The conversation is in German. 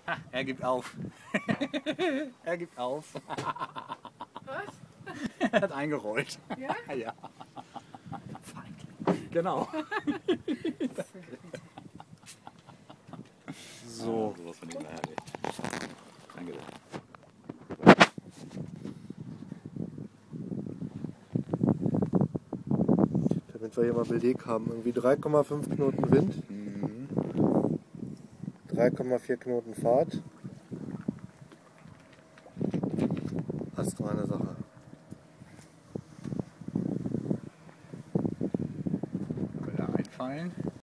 Er gibt auf. Er gibt auf. Was? Er hat eingerollt. Ja? Ja. Genau. So. Sowas von ihm herrlich. Danke sehr. Damit wir hier mal Beleg haben. Irgendwie 3,5 Knoten Wind, 3,4 Knoten Fahrt. Astreine Sache. Will er einfallen?